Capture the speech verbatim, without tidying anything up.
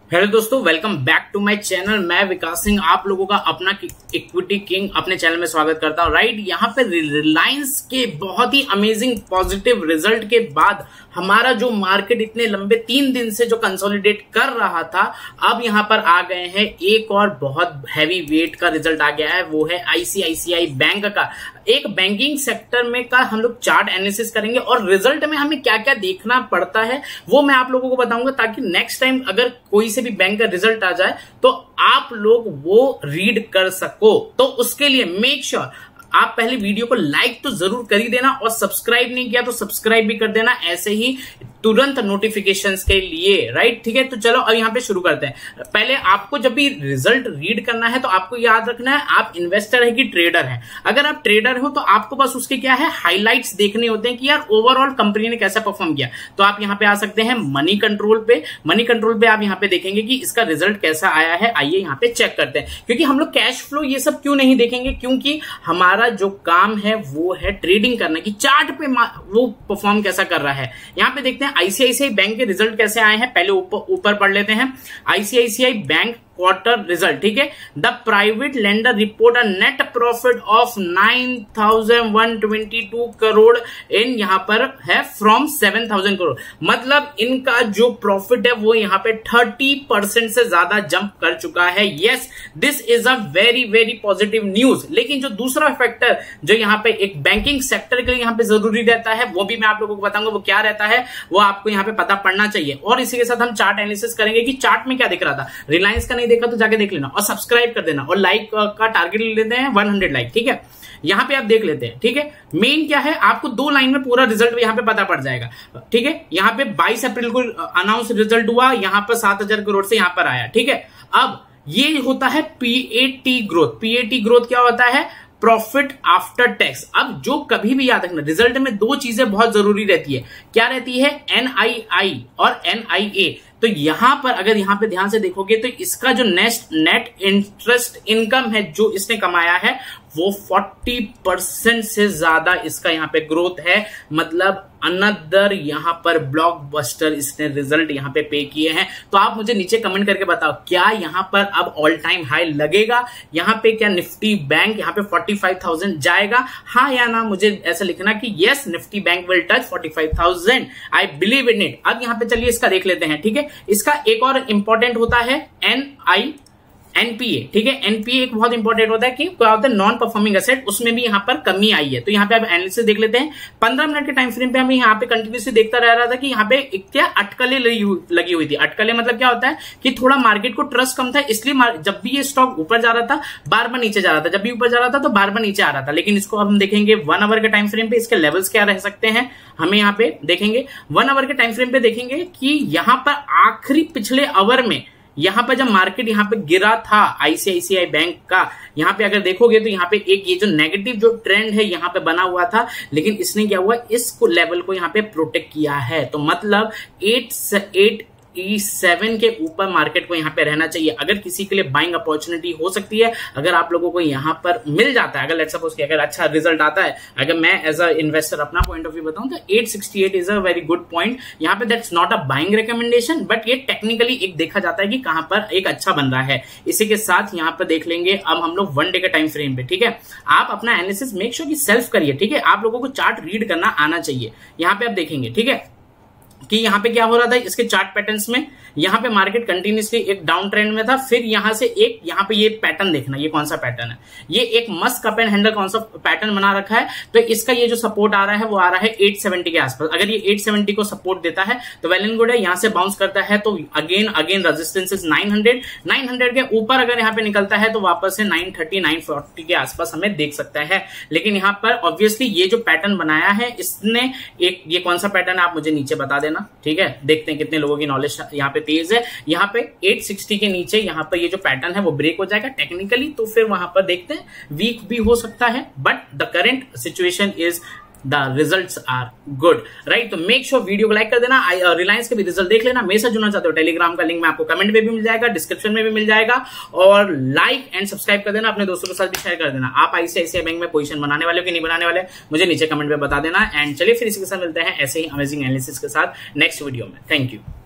Hello दोस्तों, welcome back to my channel. मैं विकास सिंह आप लोगों का अपना इक्विटी किंग अपने चैनल में स्वागत करता हूं। राइट, यहाँ पे रिलायंस के बहुत ही अमेजिंग पॉजिटिव रिजल्ट के बाद हमारा जो मार्केट इतने लंबे तीन दिन से जो कंसोलिडेट कर रहा था, अब यहाँ पर आ गए हैं एक और बहुत हैवी वेट का रिजल्ट आ गया है। वो है आईसीआईसीआई बैंक का। एक बैंकिंग सेक्टर में का हम लोग चार्ट एनालिसिस करेंगे और रिजल्ट में हमें क्या क्या देखना पड़ता है वो मैं आप लोगों को बताऊंगा, ताकि नेक्स्ट टाइम अगर कोई से भी बैंक का रिजल्ट आ जाए तो आप लोग वो रीड कर सको। तो उसके लिए मेक श्योर sure, आप पहले वीडियो को लाइक तो जरूर कर ही देना और सब्सक्राइब नहीं किया तो सब्सक्राइब भी कर देना, ऐसे ही तुरंत नोटिफिकेशंस के लिए। राइट, ठीक है। तो चलो अब यहाँ पे शुरू करते हैं। पहले आपको जब भी रिजल्ट रीड करना है तो आपको याद रखना है आप इन्वेस्टर है कि ट्रेडर है। अगर आप ट्रेडर हो तो आपको बस उसके क्या है हाइलाइट्स देखने होते हैं कि यार ओवरऑल कंपनी ने कैसा परफॉर्म किया। तो आप यहाँ पे आ सकते हैं मनी कंट्रोल पे। मनी कंट्रोल पे आप यहाँ पे देखेंगे कि इसका रिजल्ट कैसा आया है। आइए यहाँ पे चेक करते हैं, क्योंकि हम लोग कैश फ्लो ये सब क्यों नहीं देखेंगे, क्योंकि हमारा जो काम है वो है ट्रेडिंग करना, कि चार्ट पे वो परफॉर्म कैसा कर रहा है। यहाँ पे देखते हैं आईसीआईसीआई बैंक के रिजल्ट कैसे आए हैं। पहले ऊपर ऊपर पढ़ लेते हैं आईसीआईसीआई बैंक क्वार्टर रिजल्ट। ठीक है, the private lender report a net profit of nine thousand one twenty two crore in यहाँ पर है फ्रॉम सेवन थाउजेंड करोड़। मतलब इनका जो प्रॉफिट है वो यहाँ पे थर्टी परसेंट से ज्यादा जंप कर चुका है। Yes, this is a very very positive news. लेकिन जो दूसरा फैक्टर जो यहाँ पे एक बैंकिंग सेक्टर के लिए यहाँ पे जरूरी रहता है वो भी मैं आप लोगों को बताऊंगा। वो क्या रहता है वो आपको यहाँ पे पता पड़ना चाहिए। और इसी के साथ हम चार्ट एनालिसिस करेंगे कि चार्ट में क्या दिख रहा था। रिलायंस का नहीं देखा तो जाके देख लेना और सब्सक्राइब कर देना और लाइक का टारगेट ले लेते हैं हंड्रेड लाइक। ठीक है, यहां पे आप देख लेते हैं। ठीक है, मेन क्या है आपको दो लाइन में पूरा रिजल्ट यहां पे पता पड़ जाएगा। ठीक है, यहां पे बाईस अप्रैल को अनाउंस रिजल्ट हुआ, यहां पर सात हजार करोड़ से यहां पर आया। ठीक है, अब ये होता है पीएटी ग्रोथ। पीएटी ग्रोथ क्या होता है? Profit after tax. अब जो कभी भी याद रखना, रिजल्ट में दो चीजें बहुत जरूरी रहती है। क्या रहती है? एनआईआई और एनआईए। तो यहां पर अगर यहां पे ध्यान से देखोगे तो इसका जो नेक्स्ट नेट इंटरेस्ट इनकम है जो इसने कमाया है वो चालीस परसेंट से ज्यादा इसका यहां पे ग्रोथ है। मतलब अनदर यहां पर ब्लॉकबस्टर इसने रिजल्ट यहां पे पे किए हैं। तो आप मुझे नीचे कमेंट करके बताओ क्या यहां पर अब ऑल टाइम हाई लगेगा? यहां पे क्या निफ्टी बैंक यहां पे पैंतालीस हज़ार जाएगा, हाँ या ना? मुझे ऐसा लिखना कि yes, Nifty bank will touch पैंतालीस हज़ार। I believe in it. अब यहां पे चलिए इसका देख लेते हैं। ठीक है, इसका एक और इंपॉर्टेंट होता है एन आई एनपीए। ठीक है, एनपीए एक बहुत इंपॉर्टेंट होता है कि क्या होता है नॉन परफॉर्मिंग एसेट, उसमें भी यहां पर कमी आई है। तो यहां पे आप एनालिसिस देख लेते हैं। पंद्रह मिनट के टाइम फ्रेम पे हमें यहां पे कंटिन्यूसली देखता रह रहा था कि यहां पे क्या अटकलें लगी हुई थी। अटकलें मतलब क्या होता है कि थोड़ा मार्केट को ट्रस्ट कम था, इसलिए जब भी ये स्टॉक ऊपर जा रहा था बार बार नीचे जा रहा था, जब भी ऊपर जा रहा था तो बार बार नीचे आ रहा था। लेकिन इसको हम देखेंगे वन आवर के टाइम फ्रेम पे, इसके लेवल्स क्या रह सकते हैं हमें यहाँ पे देखेंगे। वन आवर के टाइम फ्रेम पे देखेंगे कि यहां पर आखिरी पिछले आवर में यहां पर जब मार्केट यहां पे गिरा था आईसीआईसीआई बैंक का, यहां पे अगर देखोगे तो यहां पे एक ये जो नेगेटिव जो ट्रेंड है यहां पे बना हुआ था, लेकिन इसने क्या हुआ इस लेवल को यहां पे प्रोटेक्ट किया है। तो मतलब एट एट सेवन के ऊपर मार्केट को यहां पे रहना चाहिए। अगर किसी के लिए बाइंग अपॉर्चुनिटी हो सकती है, अगर आप लोगों को यहां पर मिल जाता है, अगर लेट्स सपोज कि अगर अच्छा रिजल्ट आता है, अगर मैं एज अ इन्वेस्टर अपना पॉइंट ऑफ व्यू बताऊं तो eight sixty eight is a very good point. यहां पे that's not a buying recommendation, but ये टेक्निकली एक देखा जाता है कि कहां पर एक अच्छा बन रहा है। इसी के साथ यहां पर देख लेंगे अब हम लोग वन डे के टाइम फ्रेम पे। ठीक है, आप अपना एनालिसिस मेक श्योर कि सेल्फ करिए। ठीक है, आप लोगों को चार्ट रीड करना आना चाहिए। यहां पे आप देखेंगे ठीक है कि यहां पे क्या हो रहा था इसके चार्ट पैटर्न्स में। यहां पे मार्केट कंटिन्यूसली एक डाउन ट्रेंड में था, फिर यहां से एक यहां पे ये पैटर्न देखना, ये कौन सा पैटर्न है? ये एक मस्ट कप एंड हैंडल कौन सा पैटर्न बना रखा है। तो इसका ये जो सपोर्ट आ रहा है वो आ रहा है एट सेवेंटी के आसपास। अगर ये एट सेवेंटी को सपोर्ट देता है तो वेल एंड गुड है। यहां से बाउंस करता है तो again again resistance is nine hundred. Nine hundred के ऊपर अगर यहां पे निकलता है तो वापस से नाइन थर्टी नाइन फोर्टी के आसपास हमें देख सकता है। लेकिन यहां पर ऑब्वियसली ये जो पैटर्न बनाया है इसने एक ये कौन सा पैटर्न है आप मुझे नीचे बता देना। ठीक है, देखते हैं कितने लोगों की नॉलेज यहाँ पे तेज है। यहाँ पे एट सिक्सटी के नीचे यहाँ पर ये जो पैटर्न है वो ब्रेक हो जाएगा टेक्निकली, तो फिर वहां पर देखते हैं वीक भी हो सकता है, but the current situation is the results are good. Right, तो मेक श्योर वीडियो को लाइक कर देना। रिलायंस के भी रिजल्ट देख लेना। मेरे साथ जुड़ना चाहते हो टेलीग्राम का लिंक मैं आपको कमेंट में भी मिल जाएगा, डिस्क्रिप्शन में भी मिल जाएगा। और लाइक एंड सब्सक्राइब कर देना, अपने दोस्तों के साथ भी शेयर कर देना। आप आईसीआईसीआई बैंक में पोजीशन बनाने वाले हो कि नहीं बनाने वाले मुझे नीचे कमेंट में बता देना। एंड चलिए फिर इसी के साथ मिलते हैं ऐसे ही अमेजिंग एनालिसिस के साथ नेक्स्ट वीडियो में। Thank you.